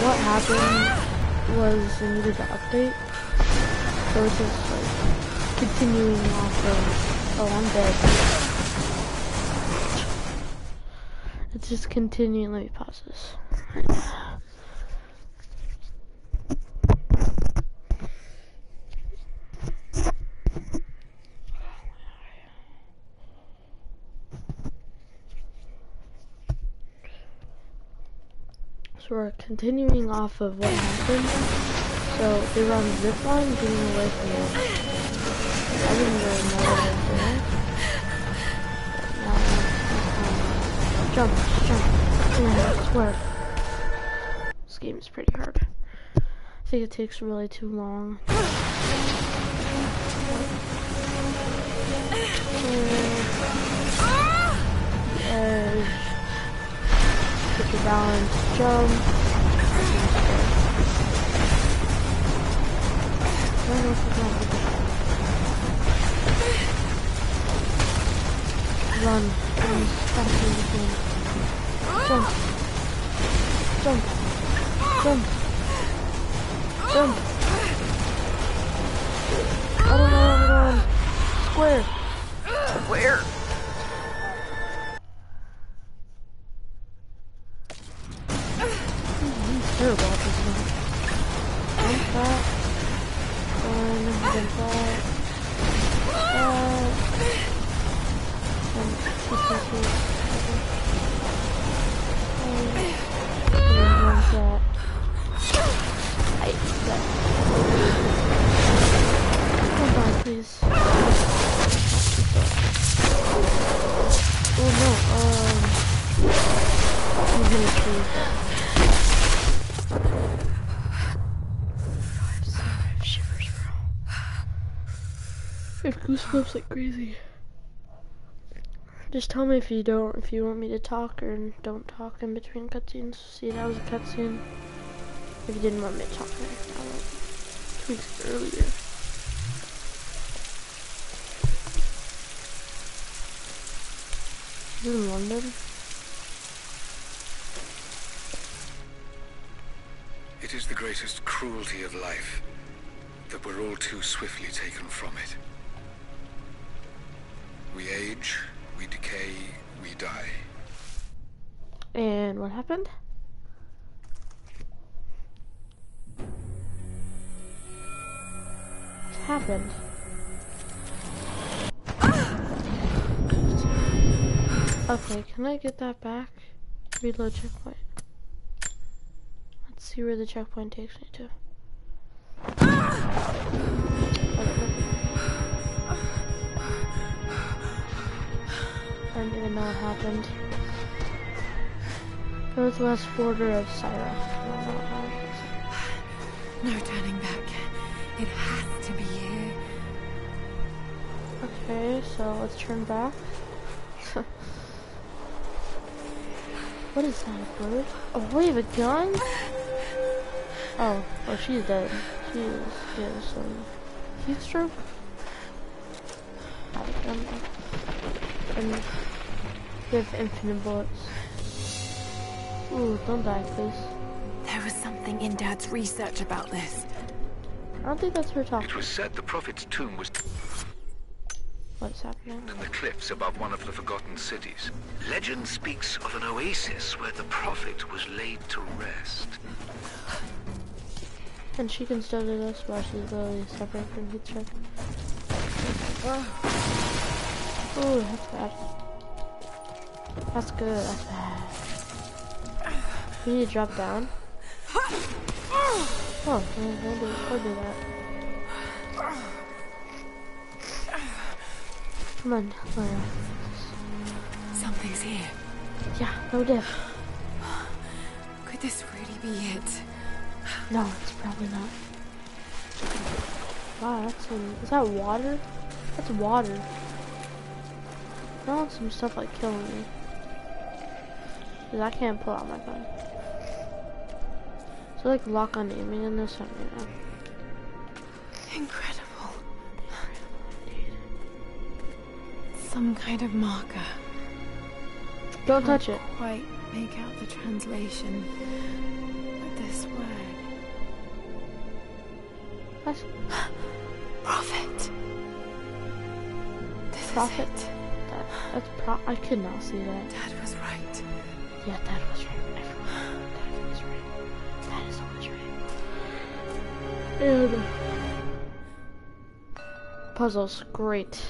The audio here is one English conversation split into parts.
what happened was they needed to update. So it's just like continuing off of, oh, I'm dead. It's just continuing, let me pause this. So we're continuing off of what happened. So they were on the zip line getting away from it. I didn't really know what I was doing. But now, jump. I swear. This game is pretty hard. I think it takes really too long. Edge. Get your balance, jump. I don't know if it's not good. Run as fast as you can. Jump. I don't know where I'm going. Square. He's terrible at this one. Jump that. Jump that. Come on, please. Oh no, I'm gonna choose that. I have shivers, bro. I have goosebumps like crazy. Just tell me if you want me to talk or don't talk in between cutscenes. See, that was a cutscene. If you didn't want me to talk, I won't. 2 weeks earlier. Is it in London? It is the greatest cruelty of life that we're all too swiftly taken from it. We age, we decay, we die. And what happened? What happened? Okay, can I get that back? Reload checkpoint. Let's see where the checkpoint takes me to. I don't even know what happened. Northwest border of Syra. No turning back. It has to be here. Okay, so let's turn back. What is that, a bird? Oh, we have a gun? Oh, she's dead. She has some heat stroke. And we have infinite bullets. Ooh, don't die, please. There was something in Dad's research about this. I don't think that's her talking. It was said the Prophet's tomb was What's happening? in the cliffs above one of the forgotten cities. Legend speaks of an oasis where the Prophet was laid to rest. And she can still do this while she's literally suffering from heat stroke. Ooh, that's bad. That's good, that's bad. You need to drop down. Oh, we'll do that. Come on, Laura. Something's here. Yeah, no diff. Could this really be it? No, it's probably not. Wow, that's some... Is that water? That's water. I want some stuff like killing me. Cause I can't pull out my gun. So like lock on aiming in this one, you know. Incredible. Some kind of marker. Don't touch it. Quite make out the translation. But this word? That's Prophet. This Prophet. is it. I could not see that. Dad was right. Yeah, Dad was right. Everyone. Dad was right. Dad is always right. And puzzles, great.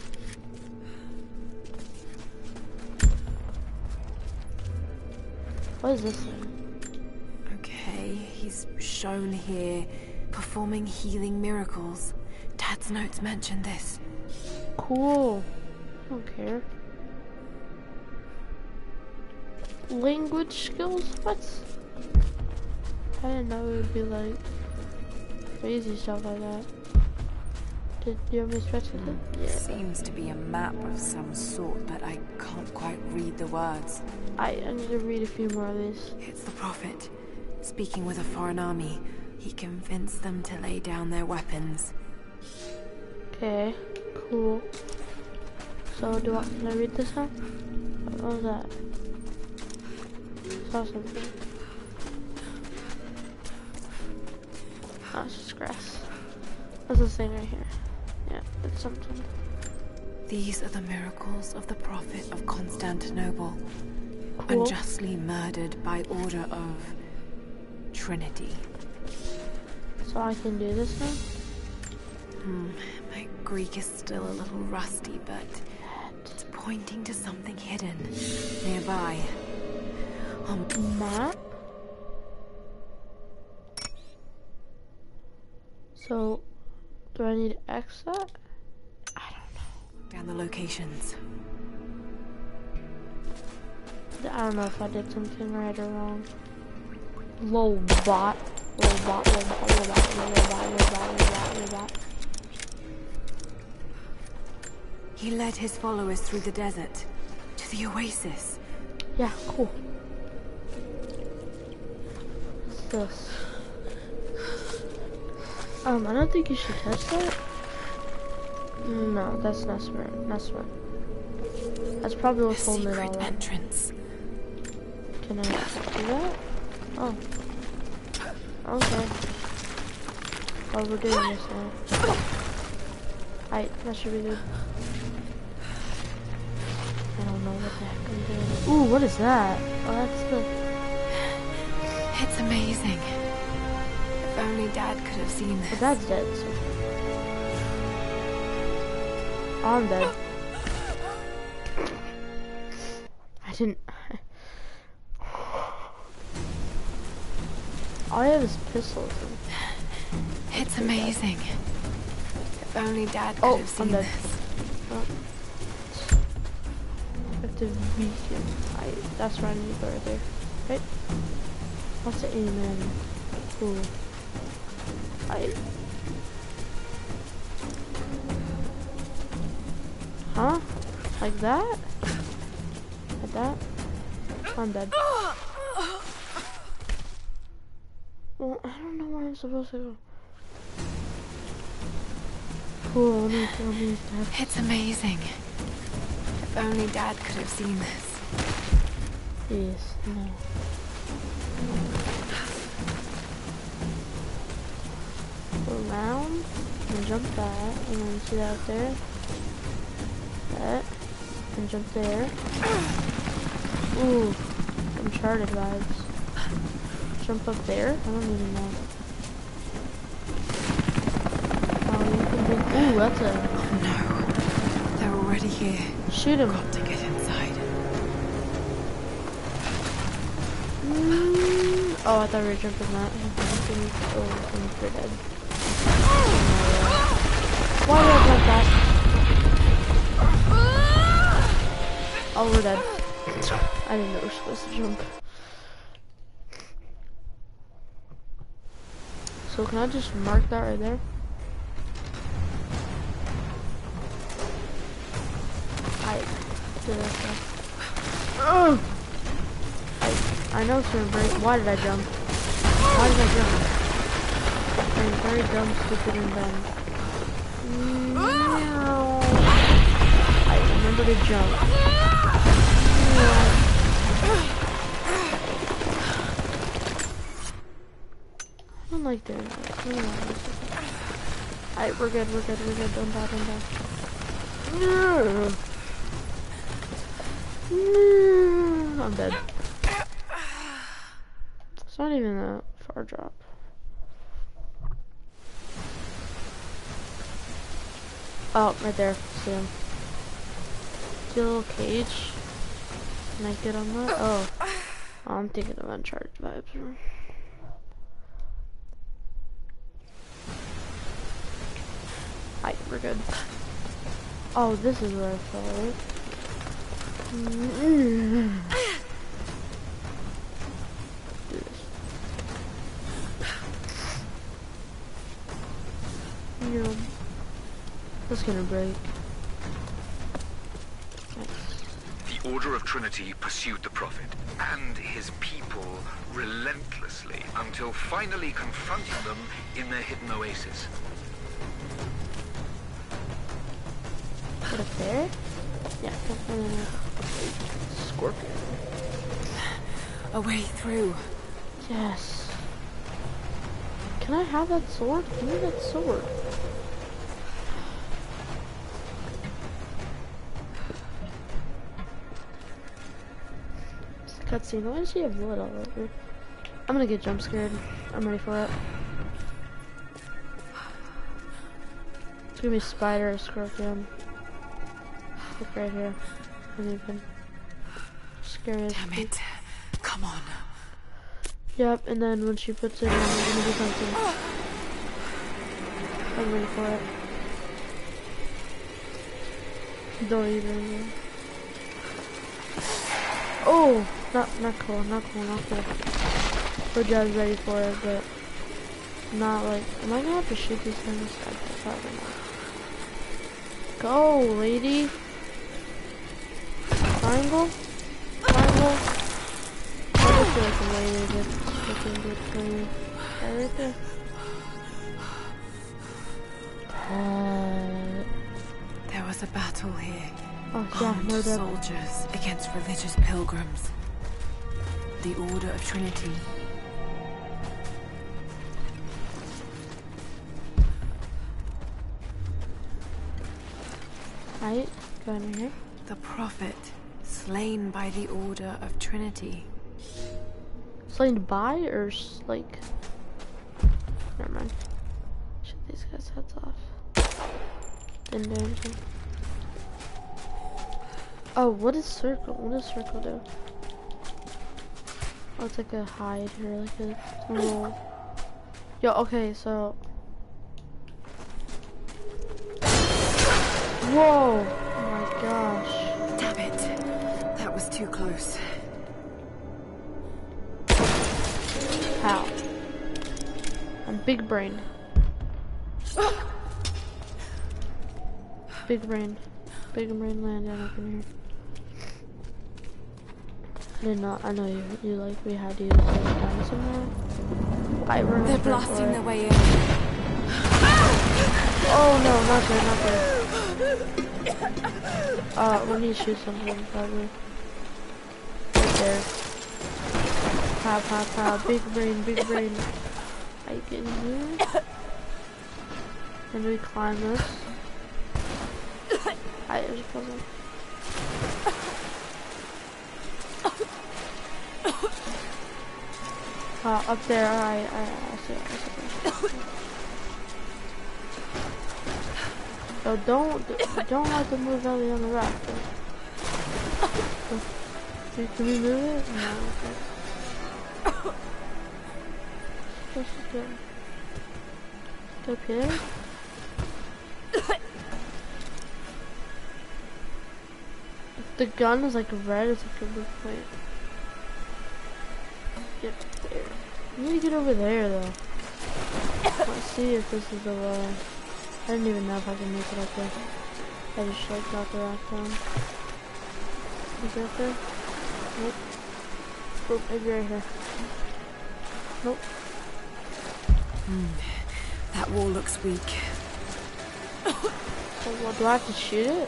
What is this thing? Okay, he's shown here performing healing miracles. Dad's notes mention this. Cool. I don't care. Language skills? What? I didn't know it would be like crazy stuff like that. Did you have any stretch with it? Yeah. Seems to be a map of some sort, but I can't quite read the words. I need to read a few more of these. It's the Prophet, speaking with a foreign army. He convinced them to lay down their weapons. Okay, cool. So can I read this now? What was that? Saw something. Oh, it's just grass. What's this thing right here? Yeah, it's something. These are the miracles of the Prophet of Constantinople, Cool. unjustly murdered by order of Trinity. So I can do this now? My Greek is still a little rusty, but it's pointing to something hidden nearby. Map? So, do I need to X that? I don't know. Down the locations. I don't know if I did something right or wrong. Lobot. Lobot. He led his followers through the desert to the oasis. Yeah, cool. What's this? I don't think you should touch that. No, that's not smart. Not smart. That's probably A what's holding it all secret up. entrance. Can I do that? Oh. Okay. Oh, we're doing this now. Alright, that should be good. I don't know what the heck I'm doing. Ooh, what is that? Oh, that's the... It's amazing. If only Dad could have seen this. But Dad's dead, so... I'm dead. I didn't... All I have is pistols. It's amazing. If only Dad could have seen I'm dead. this. Oh. Active beacon. That's where I need to go right there. Right? What's the aim in? Cool. Huh? Like that? Like that? I'm dead. Well, I don't know where I'm supposed to go. Cool, let me step. It's amazing. If only Dad could have seen this. Yes, no. Go around, and jump that, and then see that up there. That, and jump there. Ooh, Uncharted vibes. Jump up there? I don't even know. Oh, you can do... Ooh, that's a... Oh no. They're already here. Shoot him. Got to get inside. Oh, I thought we were jumping that. Oh, I'm pretty dead. Why did I jump that? Oh, we're dead. I didn't know we were supposed to jump. So can I just mark that right there? I know it's gonna break. Why did I jump? Why did I jump? I'm very dumb, stupid, and dumb. No. I remember to jump. like doing this. Alright, we're good. Don't die. No. I'm dead. It's not even a far drop. Oh, right there. See him. See a little cage? Can I get on that? Oh. I'm thinking of Uncharted vibes. Hi, we're good. Oh, this is where I fell, right? Do this. Yeah. That's gonna break. The Order of Trinity pursued the Prophet and his people relentlessly until finally confronting them in their hidden oasis. Put it there? Yeah, Scorpion. A way through. Yes. Can I have that sword? Give me that sword. It's a cutscene. Why does she have blood all over? I'm gonna get jump scared. I'm ready for it. It's gonna be spider or scorpion. Look right here. Uneven. Scary as Damn shit. it. Come on. Yep, and then when she puts it in, it's gonna do something. I'm ready for it. Don't even. Oh! Not cool. We're just ready for it, but not like. Am I gonna have to shoot these things? Probably not. Go, lady! Triangle? Triangle? I feel like the lady is looking good for me. Right there. There was a battle here. Oh yeah, Armed no doubt. soldiers against religious pilgrims. The Order of Trinity. Right, go in here. The Prophet, slain by the Order of Trinity. Slain by or like? Never mind. Shoot these guys' heads off. Didn't do anything. Oh, what is circle? What does circle do? Oh, it's like a hide or like a little. Yo, okay, so. Whoa! Oh my gosh. Damn it. That was too close. How? I'm big brain. Big brain. Big brain land down up in here. Did not. I know you like we had to use those guns somewhere. They're blasting their way in. Oh no, not there. We need to shoot something probably. Right there. Pow. Big brain. I get in here. And we climb this. There's a puzzle. Up there, I see. So don't let them move Ellie on the raft. Can we move it? No. Okay. Supposed to go up here. If the gun is like red, it's like a good point. Get there. You need to get over there though. Let's see if this is the way. I don't even know if I can make it up there. I just like got the rock down. Is it up there? Nope. Oh, maybe right here. Nope. That wall looks weak. So what, do I have to shoot it?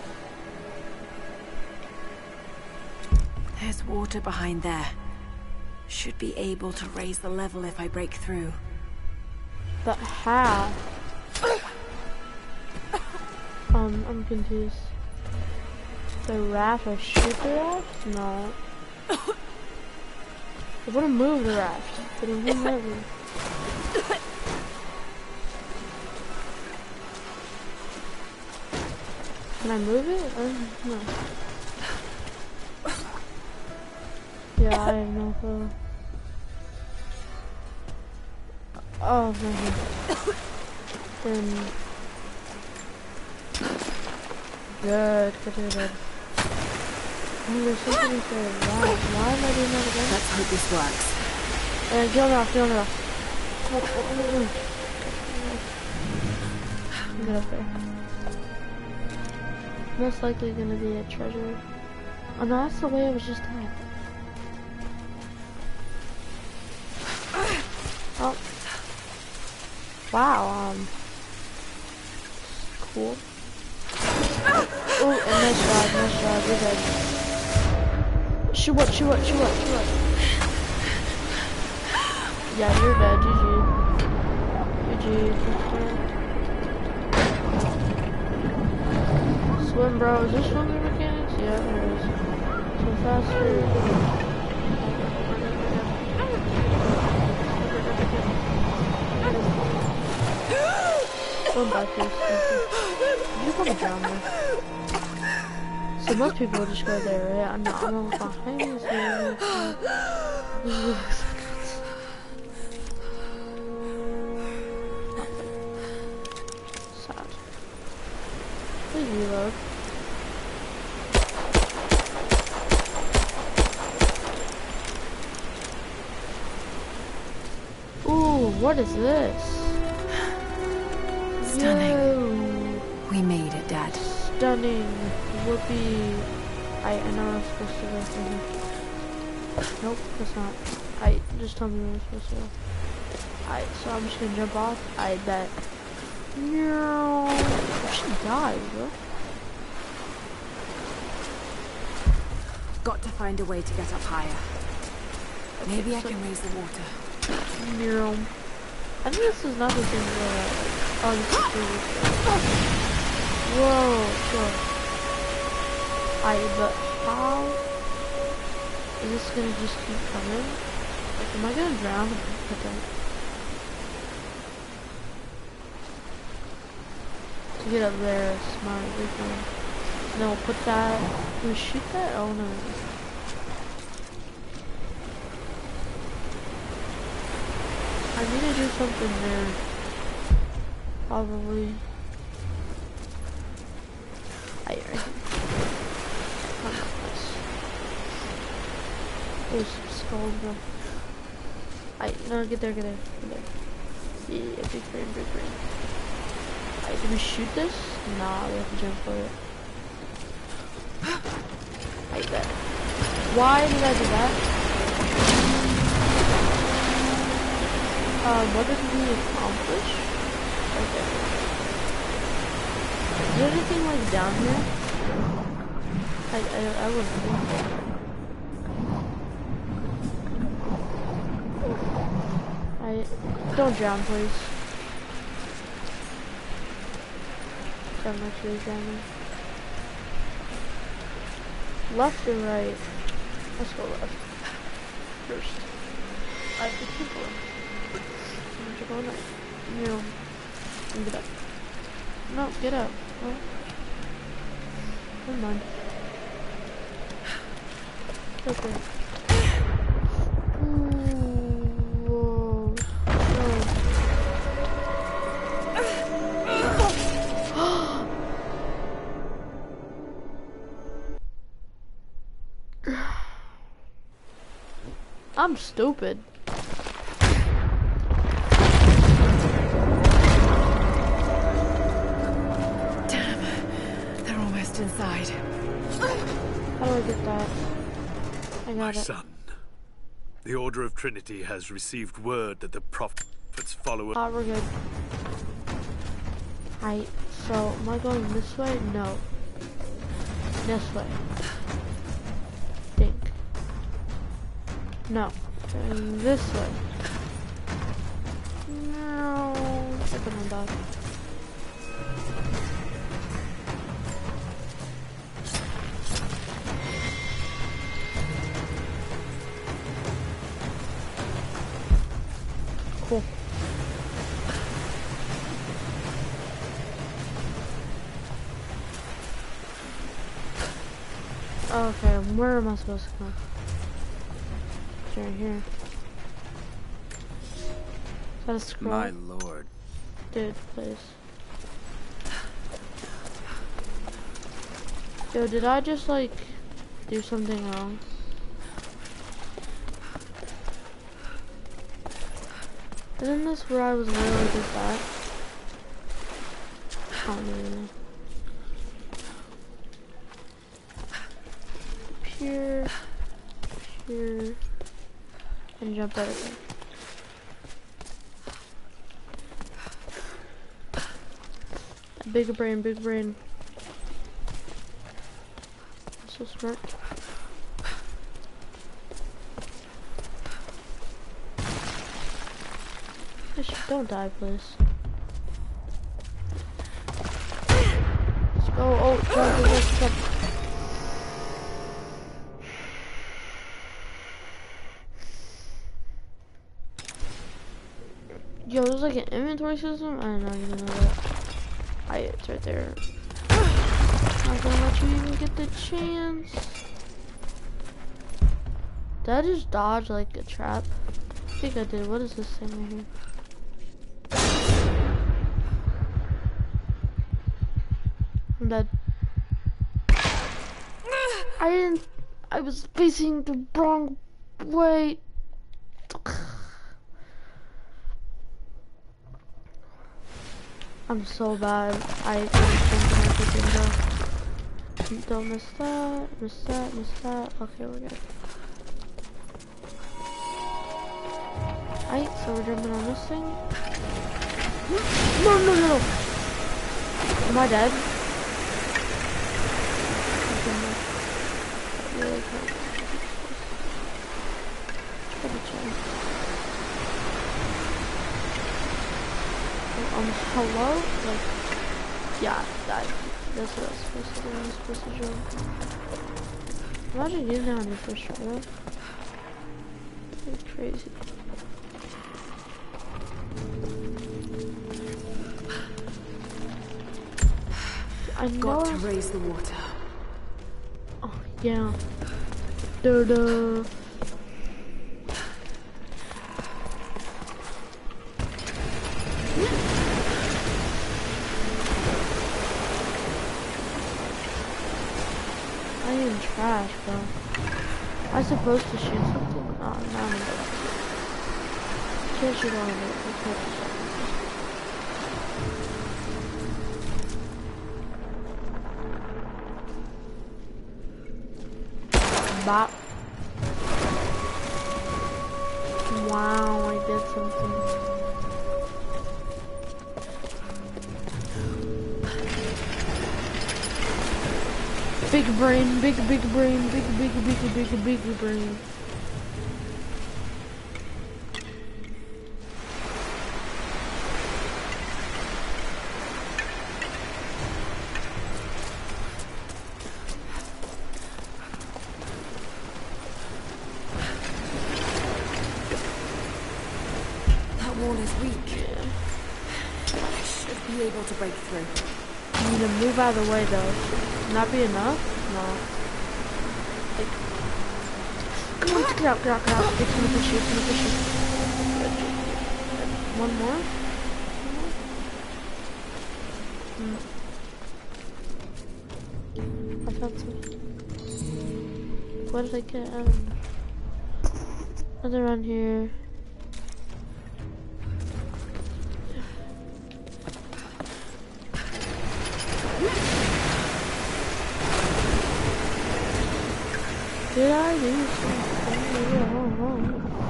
There's water behind there. Should be able to raise the level if I break through. But how? I'm confused. The raft, I shoot the raft? No. I wanna move the raft, but it won't let me. Can I move it? No. Yeah, I have no clue. Oh, no. Then... Good. Oh, there's something in there. Why am I doing that again? Let's hope this works. Kill it off. Get up there. Most likely gonna be a treasure. Oh no, that's the way I was just at. Oh. Wow, cool. Oh, nice job, you're dead. Shoot what? Yeah, you're dead, GG. Swim, bro. Is this swimming mechanics? Yeah, there is. So faster. Swim back here. You want to drown me. So most people would just go there, right? I'm not behind this here. Sad. Please reload. Ooh, what is this? Stunning. Yo. We made it, Dad. Stunning. Whoopee. I know I'm supposed to go through here. Nope, that's not. Just tell me where I'm supposed to go. So I'm just gonna jump off. I bet. No. She died, bro. Got to find a way to get up higher. Maybe I can raise the water. No. I think this is not the thing where oh, this is really whoa, sure. But how is this gonna just keep coming? Like, am I gonna drown? Okay. To get up there, smart everything. No, put that. Can we shoot that? Oh no. I need to do something there. Probably. Right here. There's some skulls, bro. No, get there. Yeah, big brain. Did we shoot this? Nah, we have to jump for it. I bet. Why did I do that? What did we accomplish? Okay. Is there anything like down here? I wouldn't think so. Don't drown, please. I'm actually drowning. Left or right? Let's go left. First. I have to keep going. No. Get up. No, get up. Oh. Never mind. Okay. I'm stupid. Damn, they're almost inside. How do I get that? I got My it. son, the Order of Trinity has received word that the Prophet's followers... We're good. So, am I going this way? No. This way. Think. No. Going this way. No, they're gonna die. Cool. Okay, where am I supposed to go? It's right here. Is that a scroll? My lord. Dude, please. Yo, did I just like do something wrong? Isn't this where I was literally just at? I don't even know. Pure, and jump everything. Big brain, big brain. So smart. Don't die, please. Let's go. Oh, jump. Yo, there's like an inventory system? I did not even know that. It's right there. Not gonna let you even get the chance. Did I just dodge like a trap? I think I did. What is this thing right here? I'm dead. I was facing the wrong way. I'm so bad. I don't miss that. Okay, we're good. Alright, so we're jumping on this thing. No. Am I dead? Hello? Like, yeah, that's what I was supposed to do. I was supposed to jump. Imagine getting down your first try, though. It's crazy. I know. Got to raise the water. Oh, yeah. Duh. I am trash, bro. I was supposed to shoot something? Oh, now I'm gonna go. Can't shoot all of it. Bop. Wow, I did something. Big brain, big brain, big brain. That wall is weak. I should be able to break through. You need to move out of the way, though. Not be enough? No. Like, come on, get out. It's gonna push you, One more? I found something. What did I get? I don't know. Nothing around here. Did I do something?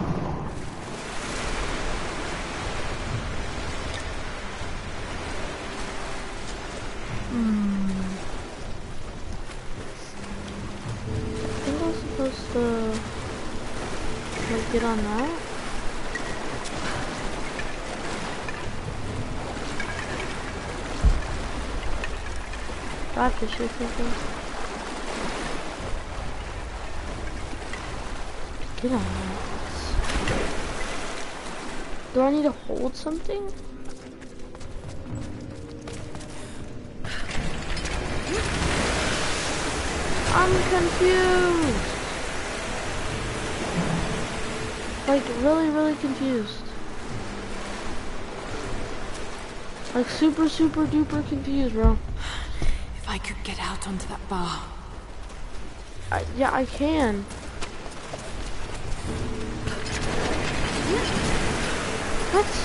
I think I was supposed to like get on that. Do I have to shoot something? Get on that. Do I need to hold something? I'm confused. Like, really confused. Like, super duper confused, bro. If I could get out onto that bar. Yeah, I can. What?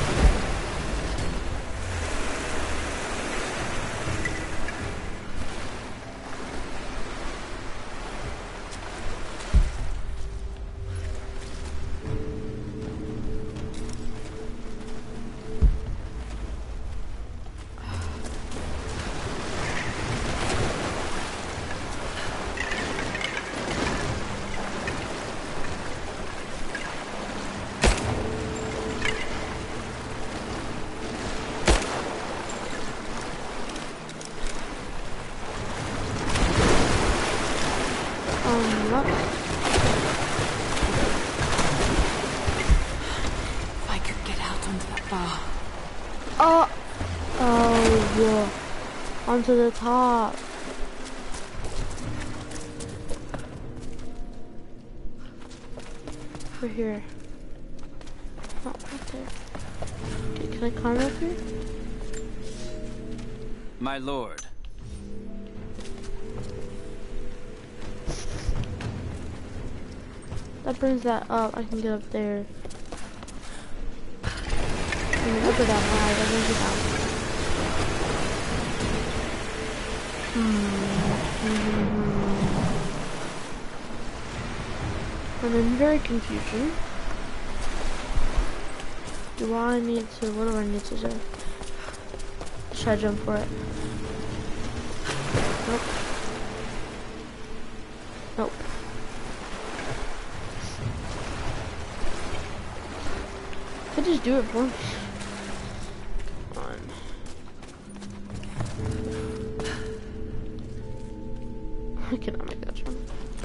What? If I could get out onto that bar. Oh, yeah. Onto the top. Over here. Oh, right there. Okay, can I climb up here? My lord. That brings that up. I can get up there. I mean, up or down high. That brings it down. I'm in very confusion. Do I need to? What do I need to do? Should I jump for it? Nope. Nope. Could just do it for me. Come on. I cannot make that jump.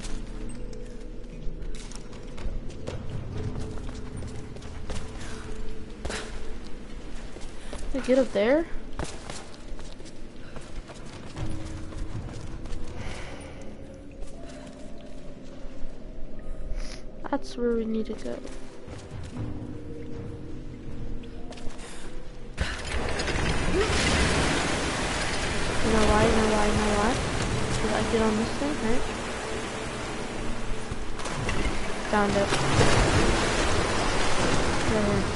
Can I get up there? That's where we need to go. You know why? Because I get on this thing, right? Found it. Right here.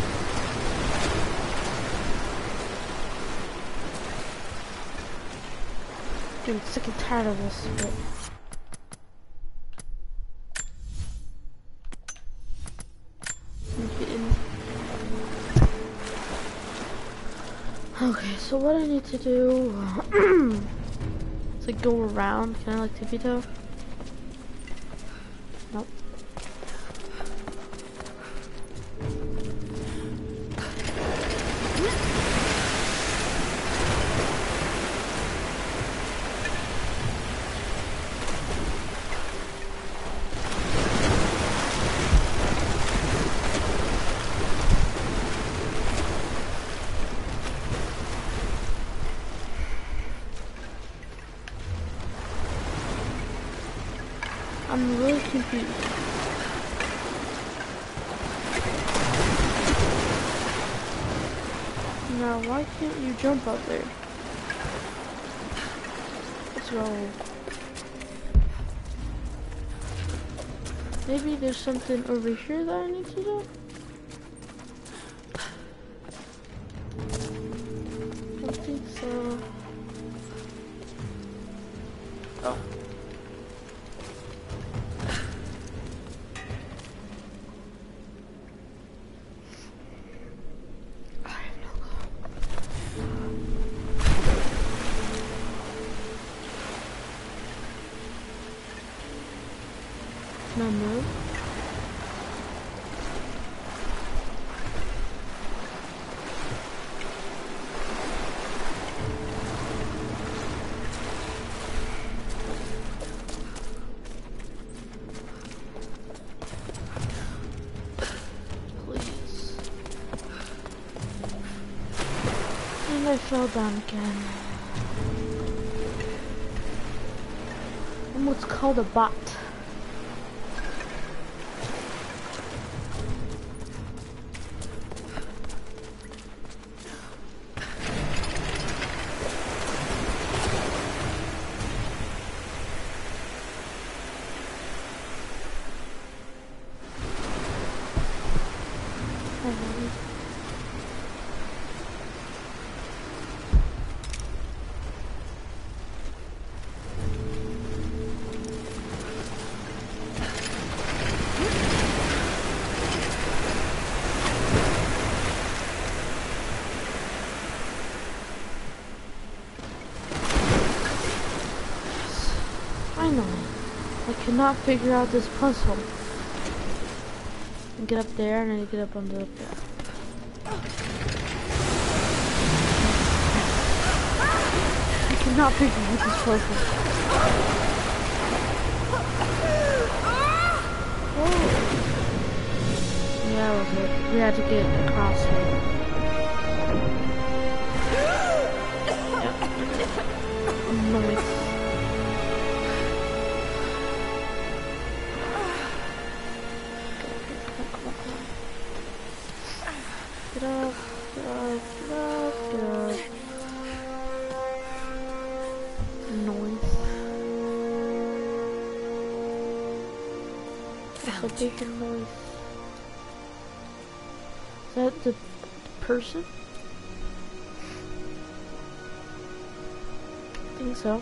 Getting sick and tired of this, but... Okay, so what I need to do is like go around. Can I like tippy toe? Nope. I'm really confused. Now, why can't you jump up there? What's wrong? Maybe there's something over here that I need to do? I don't think so. Oh. No move. I fell down again. I'm what's called a bot. I cannot figure out this puzzle. And get up there and then get up onto the bed. I cannot figure out this puzzle. Oh. Yeah, that was it. We had to get across it. Yep. Nice. Get up, get up, get up, get up. Noise. That's a big noise. Is that the person? I think so.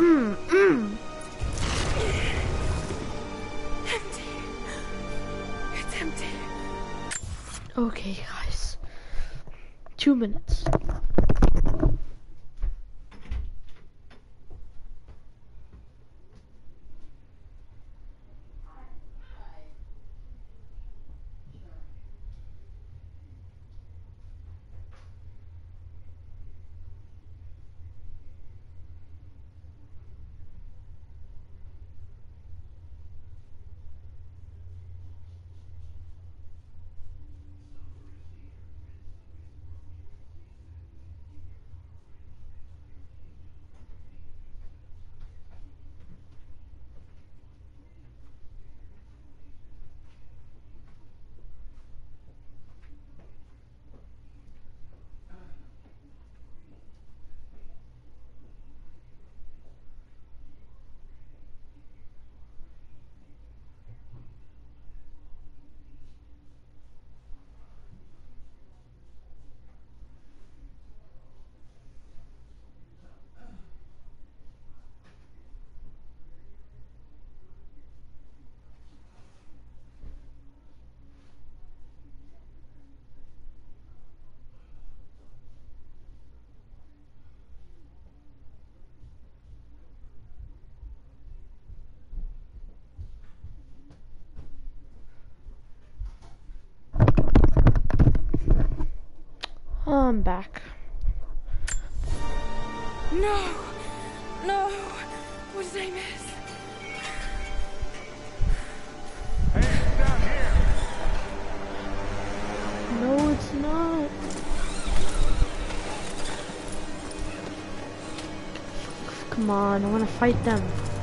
Empty. It's empty. Okay, guys. 2 minutes. I'm back. No! No! What did I miss? Hey, down here! No, it's not. Come on, I want to fight them.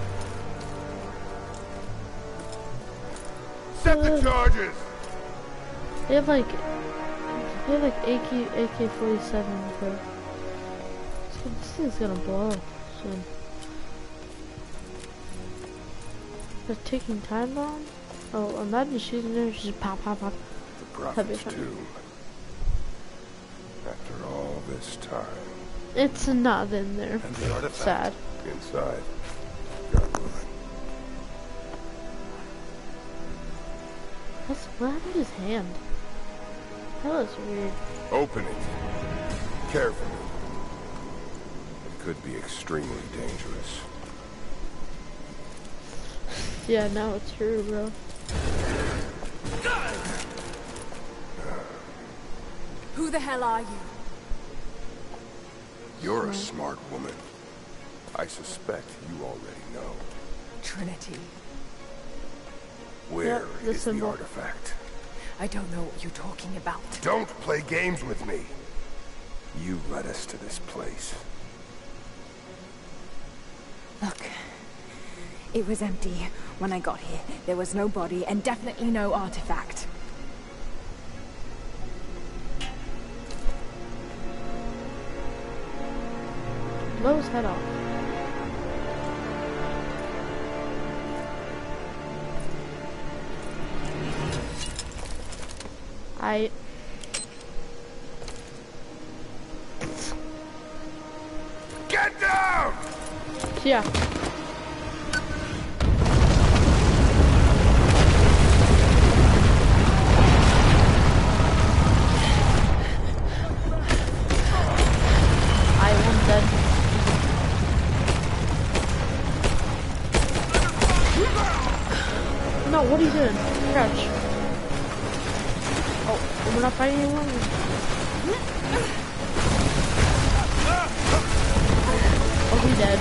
Set the charges! They have like AK-47 for. This thing's gonna blow soon. They're taking time bomb? Oh, imagine shooting there, just pop, pop, pop. The prophet's tomb. After all this time. It's not in there. And the artifact sad. Inside. God willing. What happened to his hand? That was weird. Open it. Carefully. It could be extremely dangerous. Yeah, now it's true, bro. Who the hell are you? You're a smart woman. I suspect you already know. Trinity. Where the is the symbol. artifact? I don't know what you're talking about. Don't play games with me. You led us to this place. Look, it was empty when I got here. There was no body and definitely no artifact. Blow his head off. Get down! Yeah. I am dead. No, what are you doing? Crouch. Oh, we're not fighting anyone? Oh, he's dead.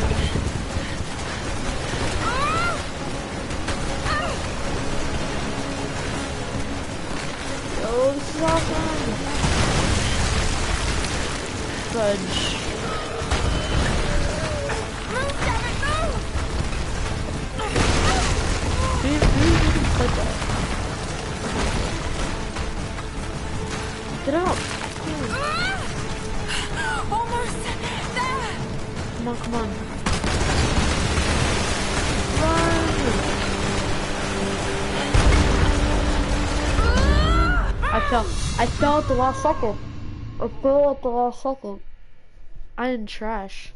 Oh, this is awesome. Fudge. Get out! Almost there! Come on, come on. Run! I fell at the last second. I fell at the last second. I didn't trash.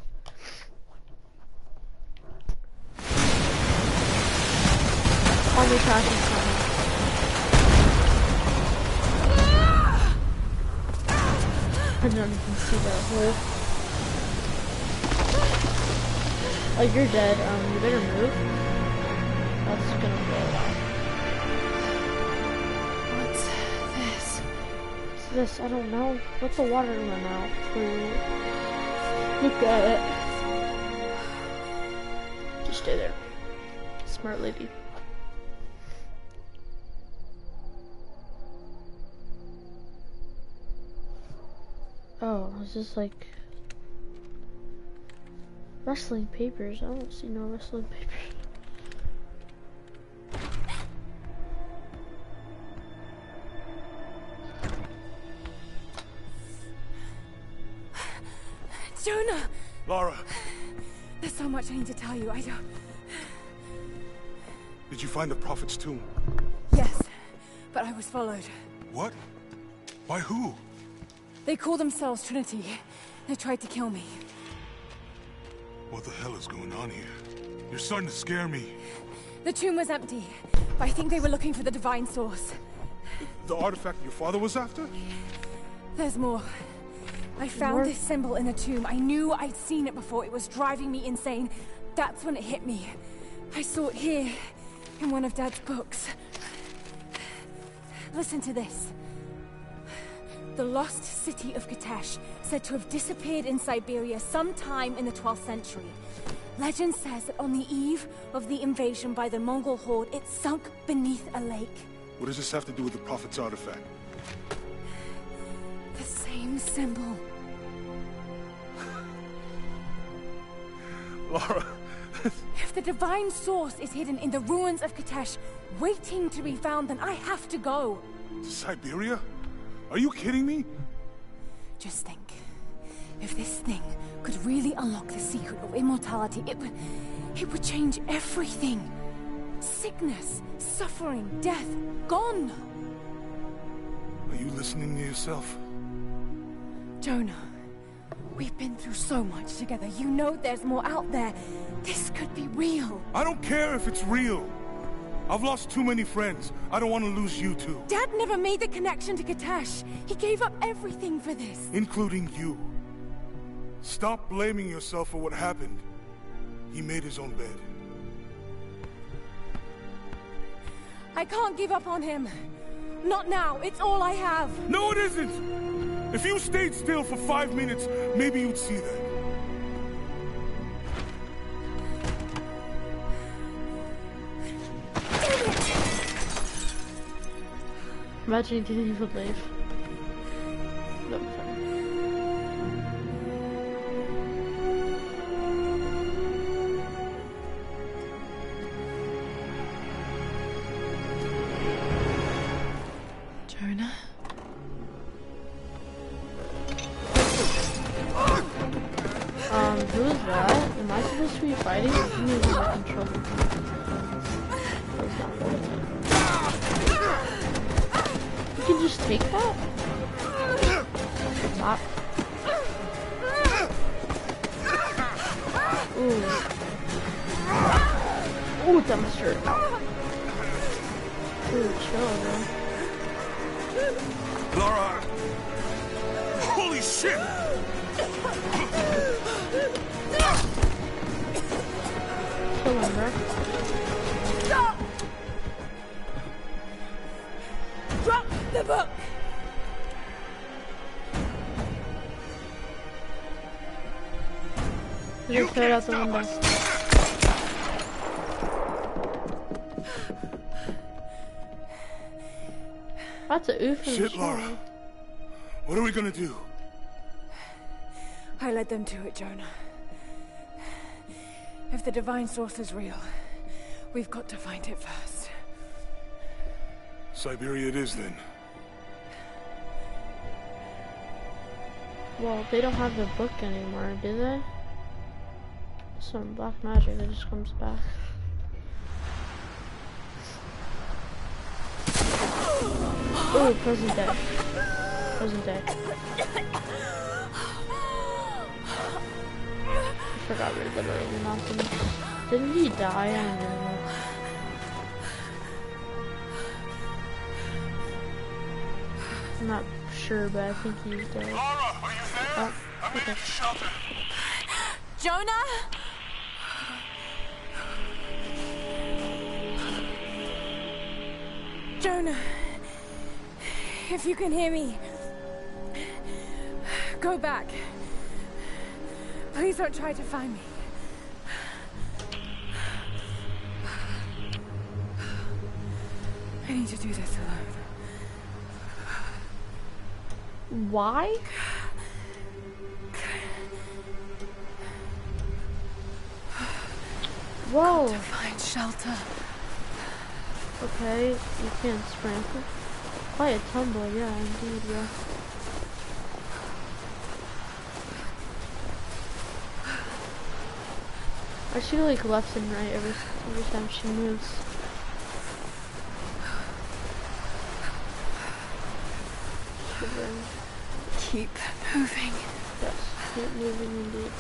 Only trash is coming. I don't even see that hole. Oh, you're dead. You better move. That's gonna blow out. What's this? What's this? I don't know. Let the water run out for you. Look at it. Just stay there. Smart lady. Oh, is this like wrestling papers? I don't see no wrestling papers. Jonah! Lara, There's so much I need to tell you. I don't... did you find the Prophet's tomb? Yes, but I was followed. What? By who? They call themselves Trinity. They tried to kill me. What the hell is going on here? You're starting to scare me. The tomb was empty, but I think they were looking for the divine source. The artifact your father was after? There's more. I found this symbol in the tomb. I knew I'd seen it before. It was driving me insane. That's when it hit me. I saw it here, in one of Dad's books. Listen to this. The lost city of Kitezh, said to have disappeared in Siberia sometime in the 12th century. Legend says that on the eve of the invasion by the Mongol horde, it sunk beneath a lake. What does this have to do with the Prophet's artifact? The same symbol. Lara... If the divine source is hidden in the ruins of Kitezh, waiting to be found, then I have to go. To Siberia? Are you kidding me? Just think. If this thing could really unlock the secret of immortality, it would change everything. Sickness, suffering, death, gone. Are you listening to yourself? Jonah, we've been through so much together. You know there's more out there. This could be real. I don't care if it's real. I've lost too many friends. I don't want to lose you too. Dad never made the connection to Kitezh. He gave up everything for this. Including you. Stop blaming yourself for what happened. He made his own bed. I can't give up on him. Not now. It's all I have. No, it isn't! If you stayed still for 5 minutes, maybe you'd see that. Imagine if you would leave. That'd be fun. take that? Stop. Ooh. Ooh, that must hurt. Ooh, chill, bro. Lara! Holy shit! Kill him, bro. Stop! Drop the book! Just throw it out the window. That's a oof in the Shit, Lara. shower. What are we gonna do? I led them to it, Jonah. If the divine source is real, we've got to find it first. Siberia it is, then. Well, they don't have the book anymore, do they? Some black magic that just comes back. Oh, present day. Present day. I forgot we literally knocked him. Didn't he die? I don't even know. I'm not sure, but I think he's dead. Lara, are you there? Oh, I'm in okay. shelter. Jonah? Jonah, if you can hear me, go back. Please don't try to find me. I need to do this alone. Why? Whoa. To find shelter. Okay, you can't sprint. Quite a tumble, yeah, indeed, yeah. I should like left and right every time she moves. Shivering. Keep moving. Yes, keep moving indeed.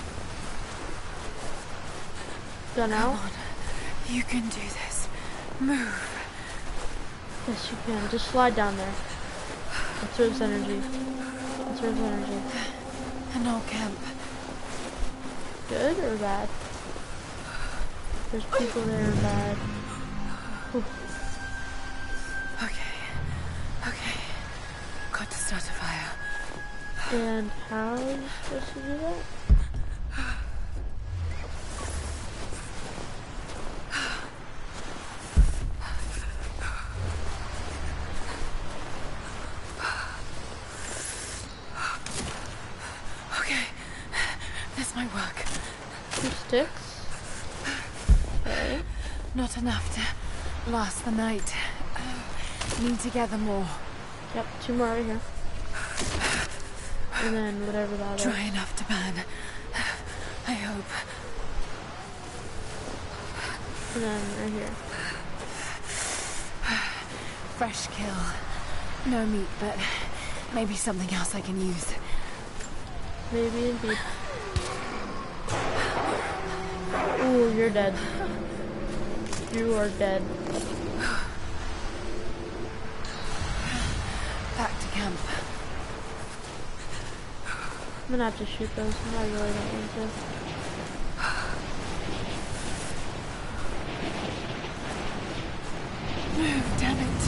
Done Come out? on. You can do this. Move. Yes, you can. Just slide down there. Conserves energy. Conserves energy. An old camp. Good or bad? There's people there bad. Ooh. Okay. Okay. Got to start a fire. And how are you supposed to do that? Okay. This might work. 2 sticks? Okay. Not enough to last the night. Need to gather more. Yep, 2 more right here. And then whatever that Dry is. enough to burn. I hope. And then right here. Fresh kill. No meat, but maybe something else I can use. Maybe indeed. Ooh, you're dead. You are dead. Back to camp. I'm gonna have to shoot those. I really don't want to. Move, damn it.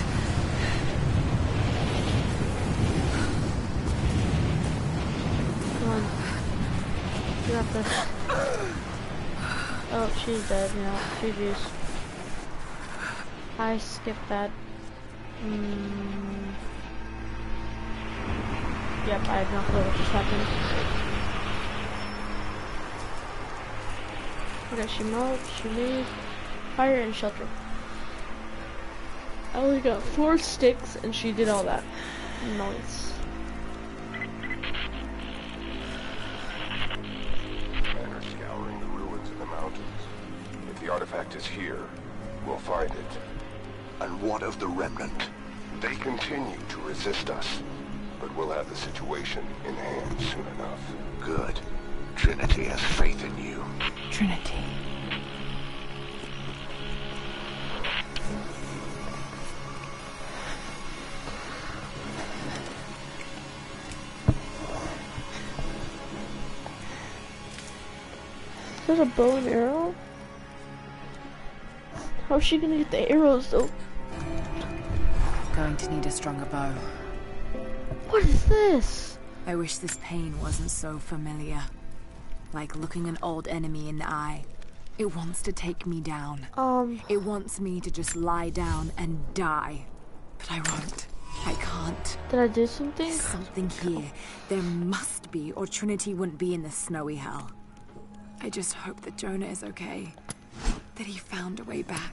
Come on. You got this. Oh, she's dead, you know. GG's. I skipped that. Yep, I have no clue what just happened. Okay, she moved, she moved. Fire and shelter. I only got 4 sticks and she did all that. Nice. Men are scouring the ruins in the mountains. If the artifact is here, we'll find it. And what of the remnant? They continue to resist us, but we'll have the situation in hand soon enough. Good. Trinity has faith in you. Trinity. Is that a bow and arrow? How's she gonna get the arrows though? Going to need a stronger bow. What is this? I wish this pain wasn't so familiar. Like looking an old enemy in the eye. It wants to take me down. It wants me to just lie down and die. But I won't. I can't. Did I do something? There's something here. There must be, or Trinity wouldn't be in this snowy hell. I just hope that Jonah is okay. That he found a way back.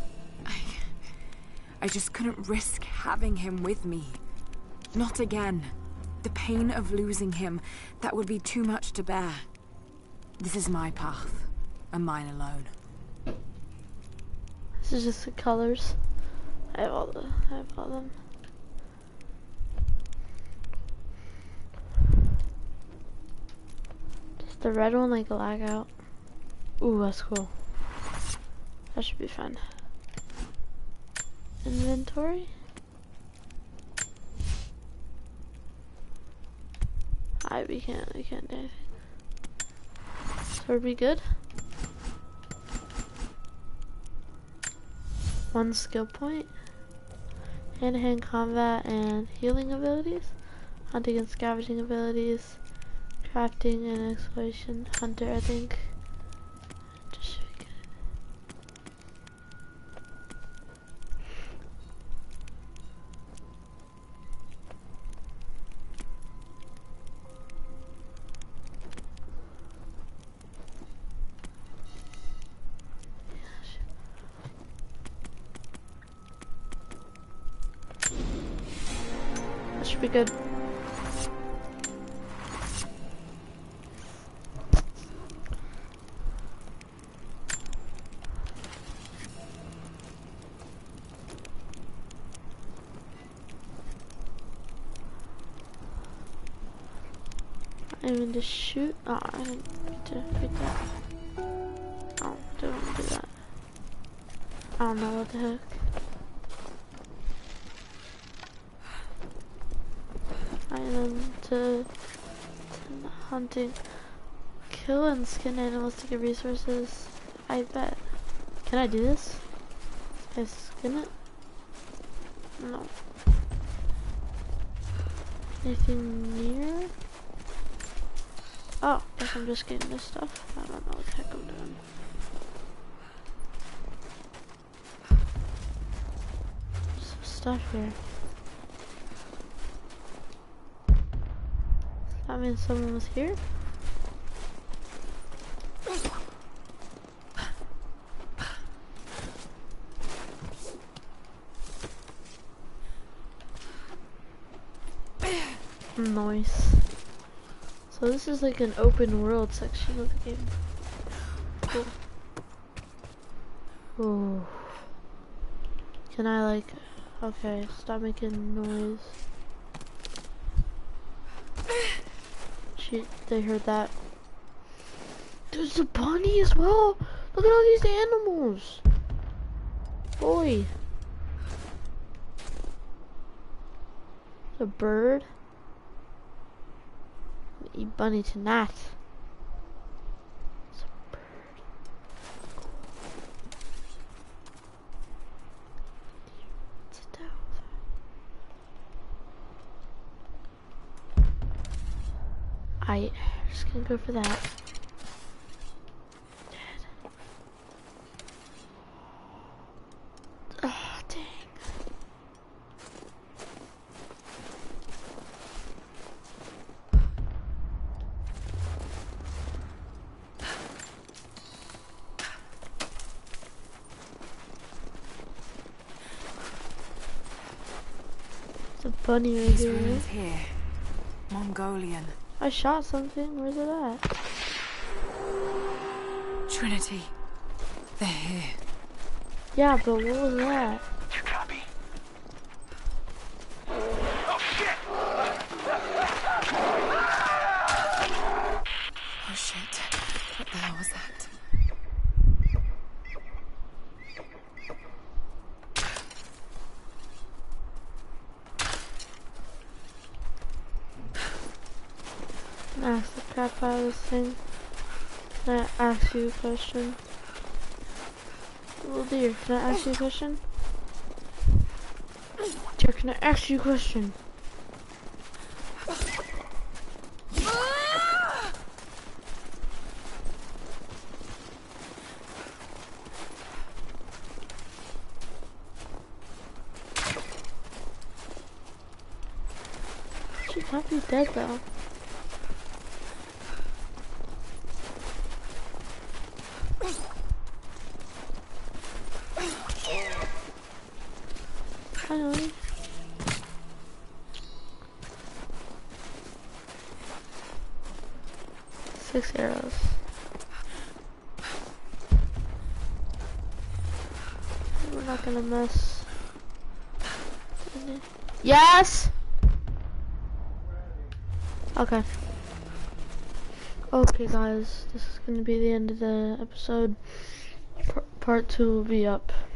I just couldn't risk having him with me. Not again. The pain of losing him, that would be too much to bear. This is my path, and mine alone. This is just the colors. I have all them. Does the red one like lag out? Ooh, that's cool. That should be fun. Inventory? We can't do anything. So are we good? 1 skill point. Hand-to-hand combat and healing abilities. Hunting and scavenging abilities. Crafting and exploration. Hunter, I think. Just should be good. That should be good. I mean to shoot. Oh, I didn't mean to read that. Oh, don't want to do that. I don't know what the heck. I am to hunting. Kill and skin animals to get resources. I bet. Can I do this? Can I skin it? No. Anything near? Oh, guess I'm just getting this stuff. I don't know what the heck I'm doing. There's some stuff here. Does that mean someone was here? Nice. So this is like an open world section of the game. Cool. Ooh. Can I like... Okay, stop making noise. Shit, they heard that. There's a bunny as well! Look at all these animals! Boy! A bird? Eat bunny tonight. It's a bird. Sit down. I'm just gonna go for that. Dead. Oh, dang. Bunny right These here. ruins here. Mongolian. I shot something. Where's it at? Trinity. They're here. Yeah, but what was that? You copy? Ask the crap out of this thing. Can I ask you a question? Little deer, can I ask you a question? Deer, can I ask you a question? Should not be dead though. Finally. Six arrows. We're not gonna mess. Yes! Okay. Okay guys, this is gonna be the end of the episode. Part 2 will be up.